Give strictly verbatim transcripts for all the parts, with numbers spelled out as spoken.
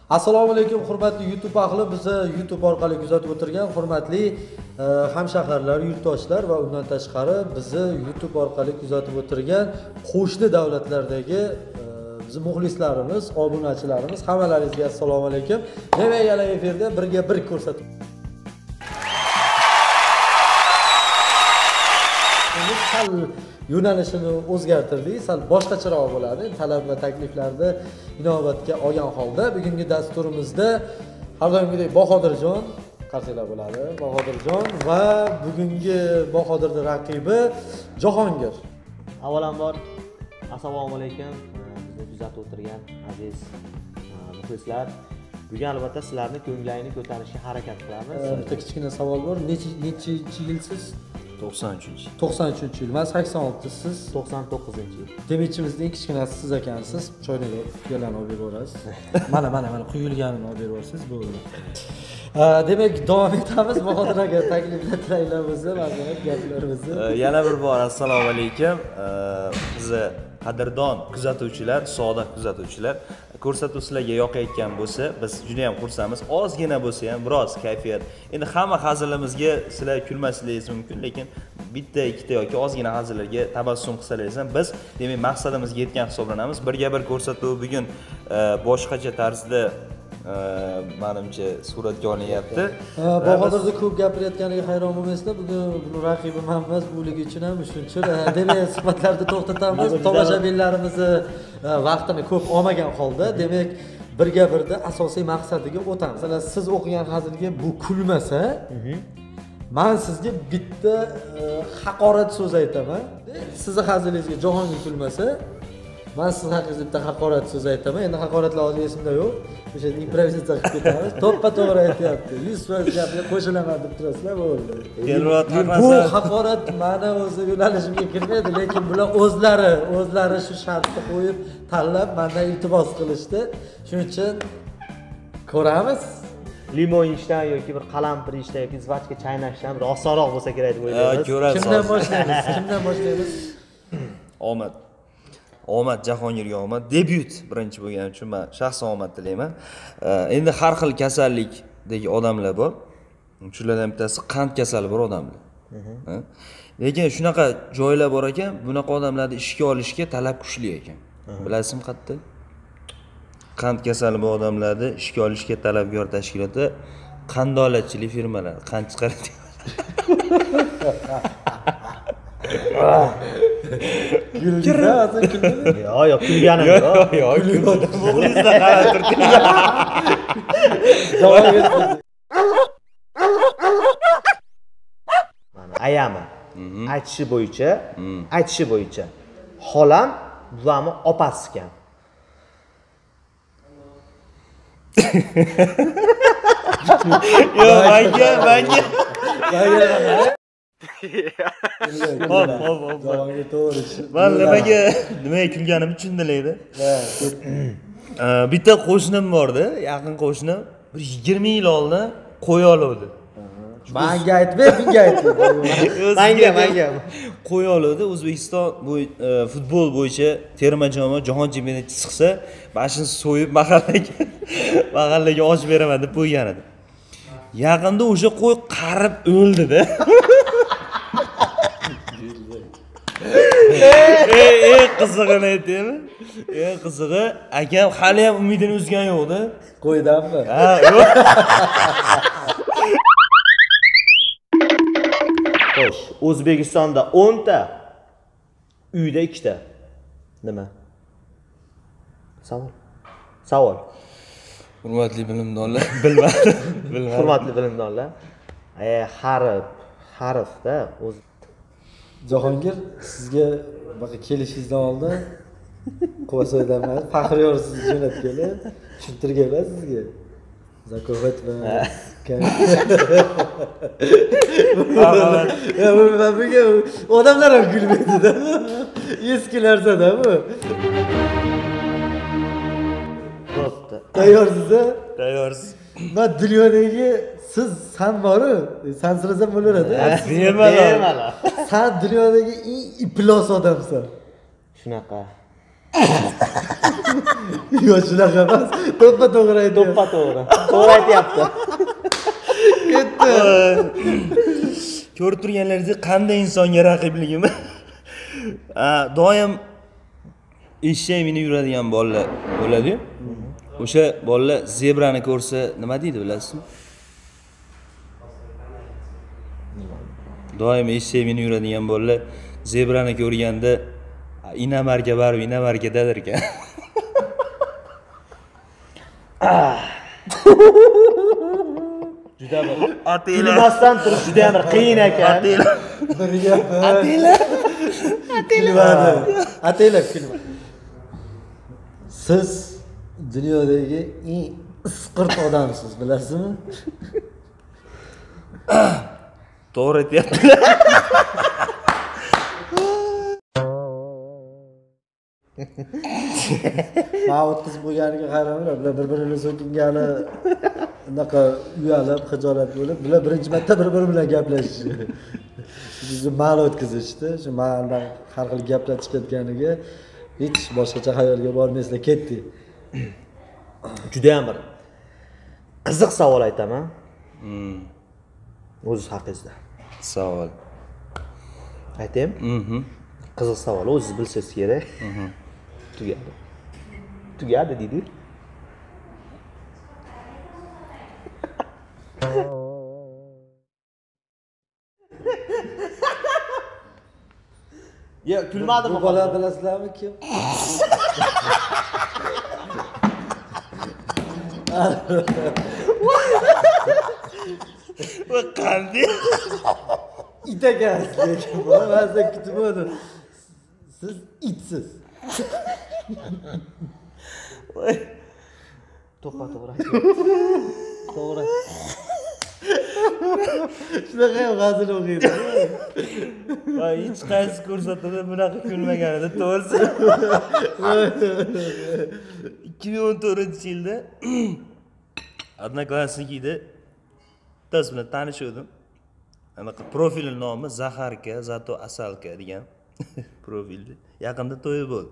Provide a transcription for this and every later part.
Assalomu alaykum hurmatli YouTube ahli, bizni YouTube orqali kuzatib o'tirgan hurmatli hamshaharlar, yurtdoshlar va undan tashqari bizni YouTube orqali kuzatib o'tirgan qo'shni davlatlardagi bizni muxlislarimiz, obunachilarimiz, hammalaringizga assalomu alaykum. Demak, yana efirda birga bir ko'rsatib sal yo'nalishini o'zgartirdik, sal boshqacharoq bo'ladi. Talab va takliflarni inobatga olgan holda bugungi dasturimizda har doimgidek Bahodirjon qarshilar bo'ladi. Bahodirjon va bugungi Bahodirning raqibi Jahongir. Avvalambor assalomu alaykum bizni kuzatib o'tirgan aziz muxlislar. Bugun albatta sizlarning ko'nglarini ko'tarishga harakat qilamiz. Bitta kichkina savol bor. Necha necha yilsiz? to'qson uchinchi. to'qson uchinchi yil. Men sakson olti, siz to'qson to'qqizinchi yil. Demakchimizning eng kichkinasi siz ekansiz. Choynaga quyilganini olib berasiz. Mana mana mana quyilganini olib berasiz, bo'ldi. Demak, davom etamiz. Bahodir aka takliflar tilaylarimizni, mazmunat gaplarimizni. Yana bir bor assalomu alaykum. Bizni qadrdon kuzatuvchilar, sodiq kuzatuvchilar, ko'rsatuv sizlarga yoqayotgan bo'lsa, biz juda ham xursandmiz. Ozgina bo'lsa ham biroz kayfiyat. Endi hamma hazilimizga sizlar kulmasligingiz mumkin, lekin bitta, ikkita yoki ozgina hazillarga tabassum qilsalaringiz ham biz, demak, maqsadimizga yetgan hisoblanamiz. Birga bir ko'rsatuv bugun boshqacha tarzda menimcha suratga olinyapti. Bahodirni ko'p gapirayotganiga hayron bo'lmaysizlar. Bugun buni raqibi men emas, bo'ligi uchun ham shuncha. Demak, suhbatlarni to'xtatamiz. Tomoshabinlarimizni vaqtini ko'p olmagan holda, demak, birga birda asosiy maqsadiga o'tamiz. Masalan, siz o'qigan hazilga bu kulmasa, men sizga bitta haqorat so'z aytaman. Sizni hazilingizga Jahongir kulmasa, men siz haqingizda bitta haqorat so'z aytaman. Endi haqoratlar hozir esimda yo'q. O'sha improvizatsiya qilib ketamiz. To'ppa-to'g'ri aytyapti. yuz foiz gapga qo'shilaman deb turasizlar, bo'ldi. Bu haqorat ma'na o'zi yo'nalishimga kirmaydi, lekin bular o'zlari, o'zlari shu shartni qo'yib, tanlab mendan iltimos qilishdi. Shuning uchun ko'ramiz. Limon ishdan yoki bir qalampir ishdan yoki zvachka chaynashdan bir osonroq bo'lsa kerak deb o'ylaymiz. Ko'rasiz. Kimdan boshlaymiz? Kimdan boshlaymiz? Omad. Omad Jahongirga omad. Debyut birinchi bo'lgani uchun men shaxsan omad tilayman. Endi har xil kasallikdagi odamlar bor. Shulardan bittasi qand kasali bor odamlar. Lekin shunaqa joylar bor ekan, bunaqa odamlarni ishga olishga talab kuchli ekan. Bilasizmi qayerda? Qand kasali bor odamlarni ishga olishga talabgor tashkiloti qandolatchilik firmalari, qand chiqaradi. Güldüra, azı güldü. Yo, yo, kulganim yo. Yo, kulganim. Muxlislar qarab turibdi. Davom etdi. Mana ayami. Aytishi bo'yicha, aytishi bo'yicha xolam buvamni opasi ekan. Yo, menga, menga. Hop, hop, hop. Men nimaga, nimaga kulganim tushundilaydi. Bitta qo'shnim bordi, yaqin qo'shnim, bir yigirma yil oldin qo'y oluvdi. Menga aytmay, bunga aytdi. Menga, menga. Qo'y oluvdi. O'zbekiston bu futbol bo'yicha terma jamoa jahon chempionati chiqsa, bashini so'yib mahallaga, mahallaga ochib beraman deb qo'ygan edi. Yaqinda o'sha qo'y qarib o'ldi-da. Ey, ey, qizig'ini aytaymi? Ey, qizig'i, akam hali ham umidini uzgan yo'q-da. Qo'ydanmi? Ha, yo'q. Xo'sh, O'zbekistonda o'n ta, uyda ikkita. Nima? Savol. Savol. Hurmatli bilimdonlar, bilmadim. Bilmadim. Hurmatli bilimdonlar. Ey, harf, harfda o'z Jahongir, sizga baqa kelishingizdan oldin Qo'soydaman, Faxriyor sizni jo'natganlar, tushuntirganlar sizga. Zakovat va Ya bu menga odamlar ham kulmaydi-da. Eski narsa-da bu. Bo'pti. Tayyorsiz-a? Tayyorsiz. Men dunyodagi siz san boru, sansirasam bo'laveradi. Bemalol. Sen dunyodagi eng iflos odamsan. Shunaqa. Yo'q, shunaqa emas. To'ppa to'g'ri aytdi. To'ppa to'g'ri. To'g'ri aytyapti. Ketdi. Ko'rib turganlaringizdek qanday insonga raqibligim. Doim eshak minib yuradigan bolalar bo'ladi-yu. O'sha bolalar zebrani ko'rsa nima deydi bilasizmi? Doim eshak minib yuradigan bolalar zebrani ko'rganda Inamarga borib Inamarga dadir ekan. Juda bir bilmasdan turish juda ham bir qiyin ekan. Atela. Atela. Atela. Atela kulma. Siz dunyodagi eng isqirt odamsiz, bilasizmi? To'g'ri aytyaptilar. Ma'lum qiz bo'lganiga qaramay, bular bir-birini so'kingani unaqa uyalib, xijolat bo'lib, bular birinchi marta bir-biri bilan gaplashishdi. Bizni ma'lum o'tkazishdi. Shu ma'lumdan har xil gaplar chiqayotganiga hech boshqacha xayolga bormaysizlar, ketdik. Juda ham bir qiziq savol aytaman. Hmm. O'z haqingizda. Savol. Aytaymi? Mhm. Qiziq savol, o'zingiz bilsangiz kerak. Mhm. Tugadi. Tugadi deydi. Ya kulmadimi? Bu bola bilasizlarmi kim? Va qanday? It ekan, lekin bola ba'zida kutib oldi. Siz itsiz. To'ppa to'g'ri. To'g'ri. Shunaqa ham g'azil o'qiydi. Va hech qaysi ko'rsatuvda bunaqa kulmagan edi, to'g'risi. ikki ming o'n to'rtinchi yilda Odnoklassnikida bittasi bilan tanishuvdim. Anaqa profil nomi Zaharka, zato Asalka degan profilda. Yaqinda to'yi bo'ldi.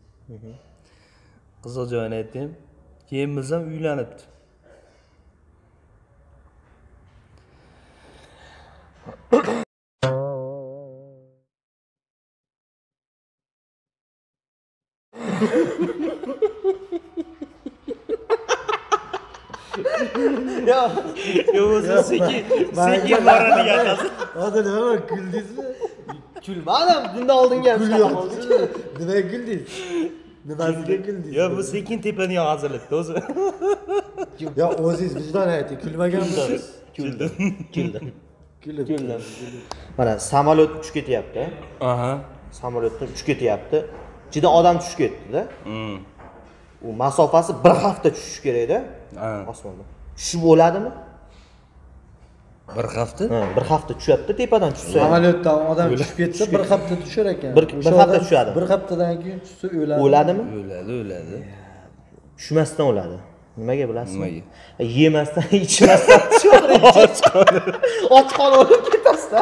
Qiziq joyini aytdim. Keyin biz ham uylanibdi. Yo, Yo, o'zi sekin, sekin boradigan qiz. Hozir nima kuldingizmi? kulmadim. Bundan oldinga ham shunaqa bo'ldi. Nima kuldingiz? Nimasiga kuldingiz? Yo, bu sekin tepadan yog'azilibdi o'zi. Yo, o'zingiz vijdon ayting, kulmaganmisiz? Kuldim. Kuldim. Kulib. Kuldim. Mana samolyot uchib ketyapti. Aha. Samolyotdan uchib ketyapti. Ichida odam tushib ketdi-da. Hmm. U masofasi bir hafta tushish kerak-da. Ha. Osmonda. Tushib bo'ladimi? Bir hafta? Ha, bir hafta tushadi, tepadan tushsa. Samolyotdan odam tushib ketsa, bir hafta tushar ekan. Bir- bir hafta tushadi. Bir haftadan keyin tushsa o'ladi. O'ladimi? O'ladi, o'ladi. Tushmasdan o'ladi. Nimaga bilasizmi? Nimaga? Yemasdan, ichmasdan tushadi. Och qolib o'lib ketasiz-da.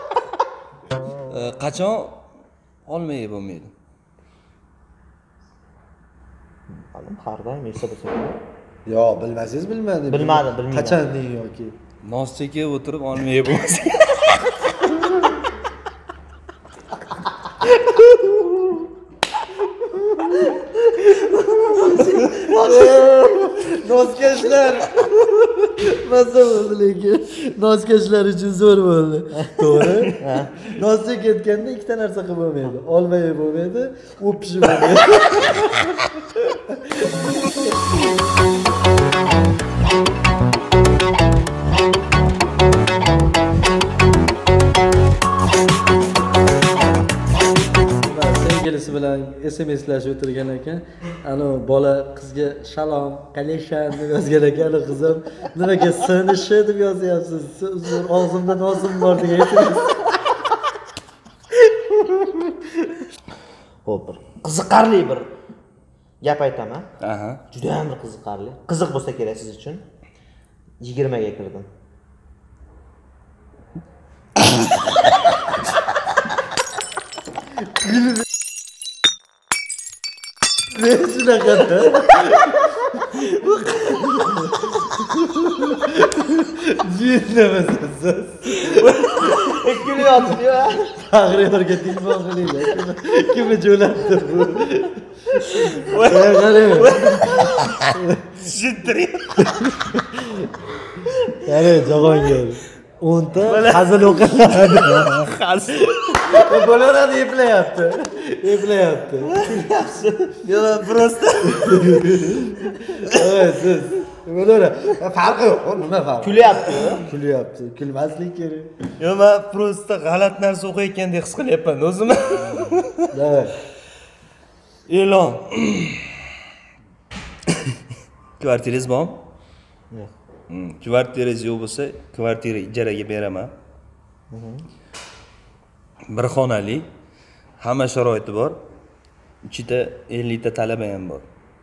Qachon olmay bo'lmaydi? Mana har doim yesa bo'lsa. Yo, bilmasangiz bilmadim. Bilmadim, bilmayman. Qachon deng yoki? Nos chekib o'tirib olmay bo'lmasa. Noskashlar. Mazza bo'ldi lekin. Noskashlar uchun zo'r bo'ldi. To'g'ri? Ha. Nos chekayotganda ikkita narsa qilib bo'lmaydi. Olmay bo'lmaydi, o'pishib bo'lmaydi. Sevgilisi bilan S M S'lashib o'tirgan ekan. Ana bola qizga salom, qalaysan deb yozgan ekan. Qizim, nimaga sinishi deb yozyapsiz? Uzr, og'zimda nosim bor degan ekan. Xo'p, bir qiziqarli bir gap aytaman. Aha. Juda ham bir qiziqarli. Qiziq bo'lsa kerak siz uchun. yigirma ga kirdim. Ne shunaqada? Jinnimisiniz siz? Kulyapti-yu. Tag'riyorga telefon qilinglar. Kimni jo'latdi bu? Qarang. Tushuntiring. Qarang, Jahongir. o'nta hazil o'qiladi. Hazil. Bolalar eplayapti. Eplayapti. Yo, просто. Evet, siz. Bolalar farqi yo'q. Nima farqi? Kulyapti-yu. Kulyapti. Kulmaslik kerak. Yo, men просто g'alat narsa o'qiyotgandek his qilyapman o'zimni. Evet. E'lon. Kvartirangiz bormi? Yo'q. Kvartirangiz yo'q bo'lsa, kvartira ijaraga beraman. Bir xonali, hamma sharoiti bor. Ichida ellik ta talaba ham bor.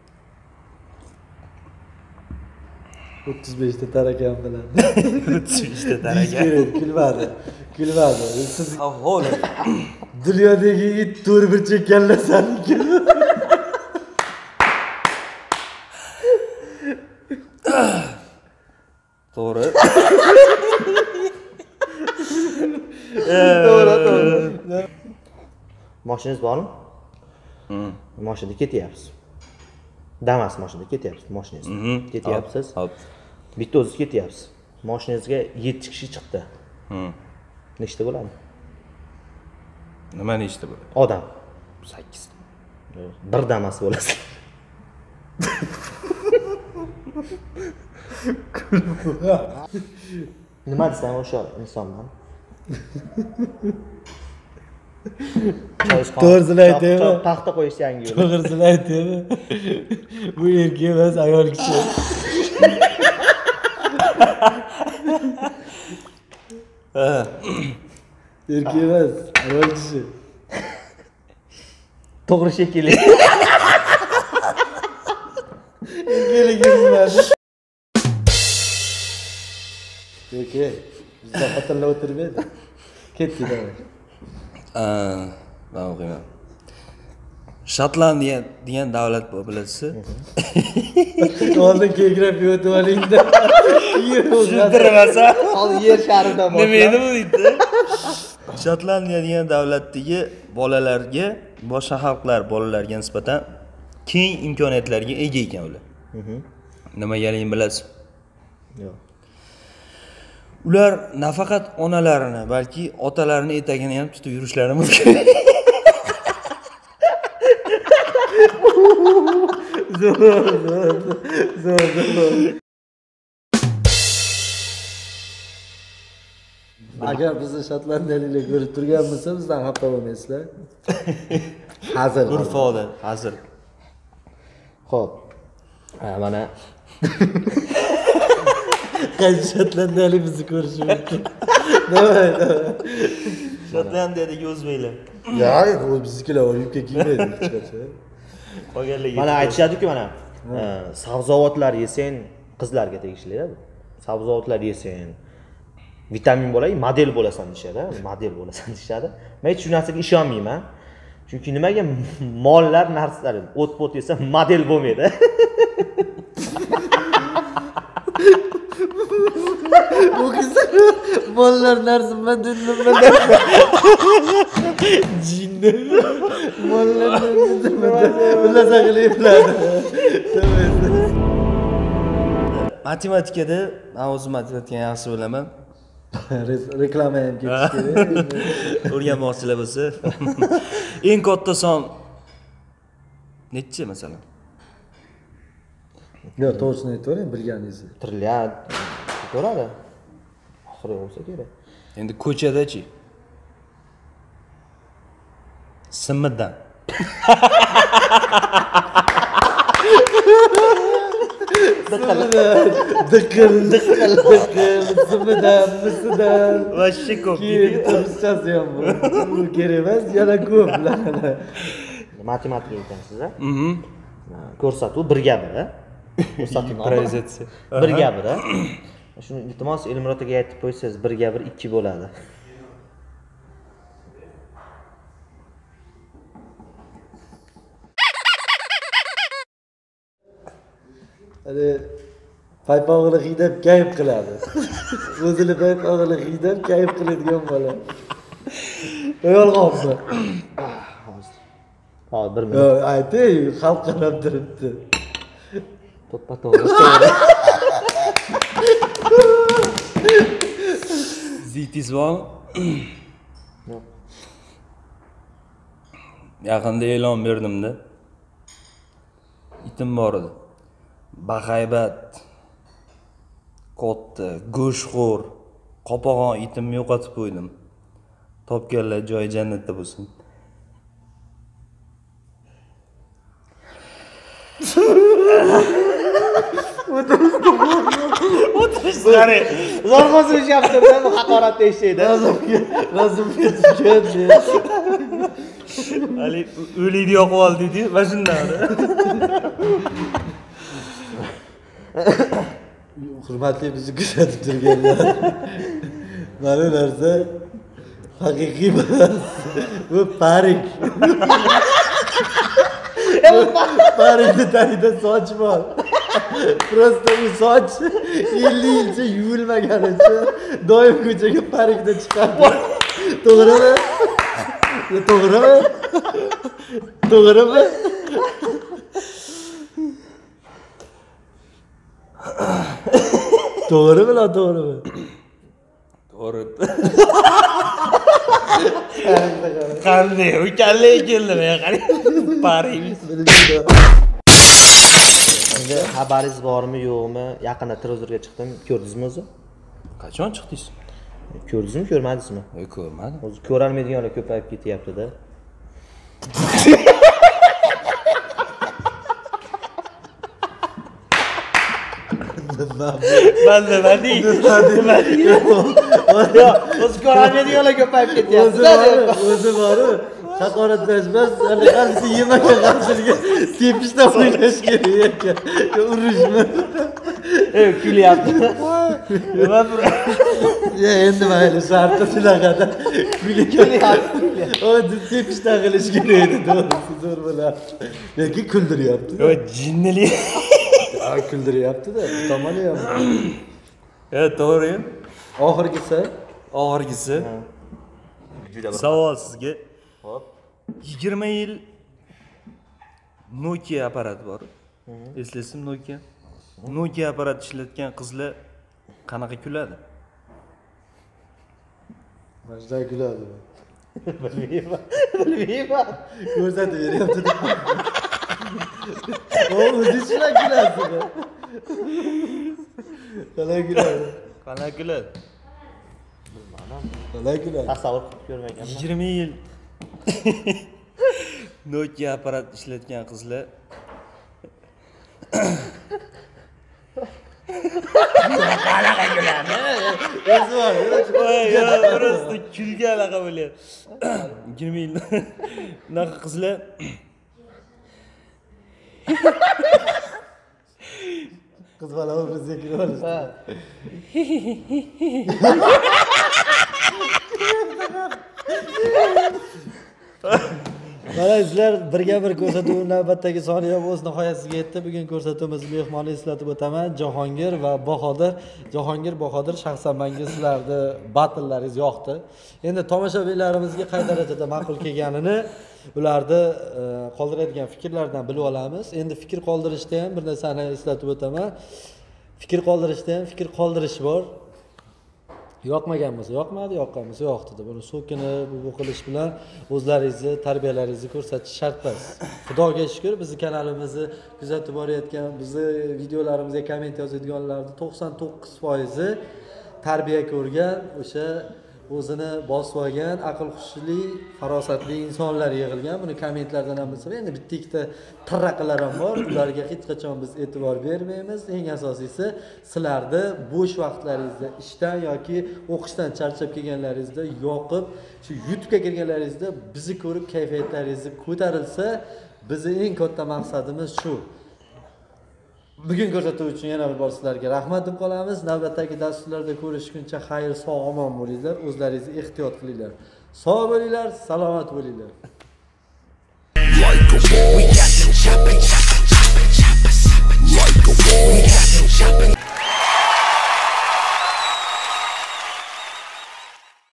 o'ttiz besh ta tarakam bilan. o'ttiz besh ta taraka. Kulmadi. Kulmadi. Siz Ahvol. dunyodagi it to'rt bir chekkanlarsan. To'g'ri. To'g'ri, to'g'ri. Mashinangiz bormi? Mashinada ketyapsiz. Damas mashinada ketyapsiz mashinangiz. Ketyapsiz. Hop. Bitta o'zingiz ketyapsiz. Mashinangizga yetti kishi chiqdi. Nechta bo'ladi? Nima nechta bo'ladi? Odam. sakkiz. Bir damas bo'lasiz. Nima desam o'sha insonman. To'g'risini aytaymi? Paxta qo'yish yangi yo'l. To'g'risini aytaymi? Bu erkak emas, ayol kishi. Erkak emas, ayol kishi. To'g'ri shekilli. Erkakligim bilmadi. Peki, bizda xotinlar o'tirmaydi. Ketdi davay. Men o'qiyman. Shotlandiya degan davlat bor, bilasizmi? Oldin geografiya o'tib olingda. Tushuntirmasa, Hozir yer sharidan boshlab. nima edi bu deydi? Shotlandiya degan davlatdagi bolalarga, boshqa xalqlar bolalariga nisbatan keng imkoniyatlarga ega ekan ular. Nimagaligini bilasizmi? Yo'q. Ular nafaqat onalarini, balki otalarini etagini ham tutib yurishlari mumkin. Zo'r, zo'r, zo'r, zo'r. Agar bizni shotlandiyaliklar ko'rib turgan bo'lsa, bizdan xafa bo'lmaysizlar. Hazır. Urf odat, hazır. Xo'p. Ha, mana Qaysi shotlandiyalik bizni ko'rishi mumkin. Davay, davay. Shotlandiyadagi o'zbeklar. Yo'q, u biznikilar olibga kelmaydi hech qachon. Qolganligi. mana aytishadi-ku mana sabzavotlar yesang qizlarga tegishli bu. Sabzavotlar yesang vitamin bo'ladi, model bo'lasan deyshadi, model bo'lasan deyshadi. Men hech shu narsaga ishonmayman. Chunki nimaga mollar narsalar o't-pot yesa model bo'lmaydi. Bu güzel. Mollar narsa ben dinledim ben. Cinne. Mollar narsa ben. Bunlar saklayıplar. Matematikada men o'zim matematikani yaxshi bilaman. Reklama ham ketish kerak. O'rganmoqchilar bo'lsa. Eng katta son nechi masalan? Yo'q, to'g'risini aytavering, bilganingizni. Trilliard ko'radi. Oxiri bo'lsa kerak. Endi ko'chadachi? Simmidan. Dıkkıl, dıkkıl, dıkkıl, sımıdan, mısıdan. Vashshi ko'p. Keyin turishchasi ham bu. Bu kerak emas, yana ko'p. Matematika ekansiz a? Mhm. Ko'rsatuv birga biri. Ko'rsatuv Improvizatsiya. birga biri. Shuni iltimos Elmurod akaga aytib qo'ysangiz birga bir ikki bo'ladi. Hani paypog'ini qiydab kayf qiladi. O'zini paypog'ini qiydab kayf qiladigan bola. Yolg'onmi? Hozir bir minut. Yo, aytay, xalq qarab turibdi. To'ppa to'g'ri. Zitis bormi? Yaqinda e'lon berdimda. Itim bor edi. Bahaybat, katta, go'shxo'r, qopag'on itimni yo'qotib qo'ydim. Topganlar joyi jannatda bo'lsin. O'tirishsizlar. Zo'rg'ozib yaptida bu haqorat eshitdi. Razumga, razumga tushgan. Ali o'liydi yoqib oldi-ku, mana shundan. Hurmatli bizni kuzatib turganlar. Mana narsa haqiqiy emas. Bu parik. Parikni tagida soch bor. Prosta bu soch ellik yilcha yuvilmaganicha doim ko'chaga parikda chiqadi. To'g'rimi? To'g'rimi? To'g'rimi? To'g'rimi, noto'g'rimi? To'g'ri. Qanday ukallik keldi men qarang. Paris. Endi xabaringiz bormi, yo'qmi? Yaqinda televizorga chiqdim, ko'rdingizmi o'zi? Qachon chiqdingiz? Ko'rdingizmi, ko'rmadingizmi? Yo'q, ko'rmadim. O'zi ko'rolmaydiganlar ko'payib ketyapti-da. Ben de ben değil. Ben değil. Yo'q, o'zi ko'rolmaydiganlar ko'payib ketyapti-da. O'zi bormi? Haqoratlashmas, hali qalbisi yemagan qalbisiga tepishdan o'ylash kerak ekan. Urishmi? Ey, kulyapti. Ben Ya endi mayli, shartta shunaqada kulyapti. O tepishdan qilish kerak edi, to'g'risi zo'r bo'lardi. Yoki kuldiryapti. Yo jinnili. Ha, kuldiryapti-da, bu tomoni ham. Evet doğru. Oxirgisi, Oxirgisi. Savol sizga. Hop. yigirma yil Nokia apparat bor. Eslasam Nokia. Nokia apparat ishlatgan qizlar qanaqa kuladi? Majda kuladi. Bilmayman. Bilmayman. Ko'rsatib beryapti. O o'zi shuna kuladi. Qalay kuladi. Qanaqa kuladi? Qalay kuladi. Tasavvur qilib ko'rmaganman. yigirma yil Nokia apparat ishlatgan qizlar O'zi bor. voy ya просто kulga aloqa bo'lyapti. yigirma yil bunaqa qizlar Qiz bola bizga kulib olishdi. Mana sizlar birga bir ko'rsatuv navbatdagi soni ham o'z nihoyasiga yetdi. Bugun ko'rsatuvimiz mehmonni eslatib o'taman. Jahongir va Bahodir. Jahongir, Bahodir, shaxsan menga sizlarni batllaringiz yoqdi. Endi tomoshabinlarimizga qay darajada ma'qul kelganini ularni qoldiradigan fikrlardan bilib olamiz. Endi fikr qoldirishda ham bir narsani eslatib o'taman. Fikr qoldirishda ham fikr qoldirish bor. Yoqmagan bo'lsa yoqmadi, yoqqan bo'lsa yoqdi deb buni so'kinib bu qilish bilan o'zlaringizni tarbiyalaringizni ko'rsatish shart emas. Xudoga shukr, bizning kanalimizni kuzatib borayotgan, bizni videolarimizga komment yozadiganlarning to'qson to'qqiz foizi tarbiya ko'rgan, o'sha o'zini bosib olgan, aql hushli, farosatli insonlar yig'ilgan. Buni kommentlardan ham bilsa, endi bitta ikkita tirraqilar ham bor. Ularga hech qachon biz e'tibor bermaymiz. Eng asosiysi, sizlarni bo'sh vaqtlaringizda, ishdan yoki o'qishdan charchab kelganlaringizda yoqib, shu YouTube'ga kirganlaringizda bizni ko'rib kayfiyatlaringiz ko'tarilsa, bizning eng katta maqsadimiz shu. Bugun ko'rsatuv uchun yana bir bor sizlarga rahmat deb qolamiz. Navbatdagi dasturlarda ko'rishguncha xayr, sog' omon bo'linglar, o'zlaringizni ehtiyot qilinglar. Sog' bo'linglar, salomat bo'linglar.